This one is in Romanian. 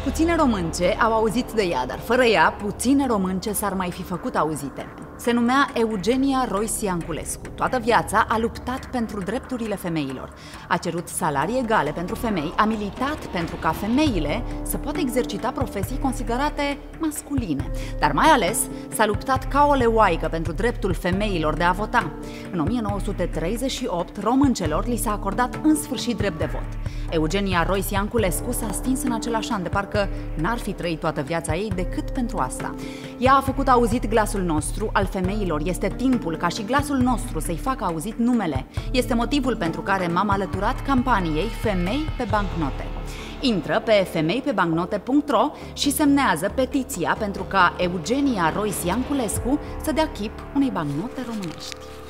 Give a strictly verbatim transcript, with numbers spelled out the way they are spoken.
Puține românce au auzit de ea, dar fără ea, puține românce s-ar mai fi făcut auzite. Se numea Eugenia Roisi Ianculescu. Toată viața a luptat pentru drepturile femeilor. A cerut salarii egale pentru femei, a militat pentru ca femeile să poată exercita profesii considerate masculine. Dar mai ales s-a luptat ca o leoaică pentru dreptul femeilor de a vota. În o mie nouă sute treizeci și opt, româncelor li s-a acordat în sfârșit drept de vot. Eugenia Roisi Ianculescu s-a stins în același an, de parcă n-ar fi trăit toată viața ei decât pentru asta. Ea a făcut auzit glasul nostru, al femeilor. Este timpul ca și glasul nostru să-i facă auzit numele. Este motivul pentru care m-am alăturat campaniei Femei pe bancnote. Intră pe femei pe bancnote punct ro și semnează petiția pentru ca Eugenia Roisi Ianculescu să dea chip unei bancnote românești.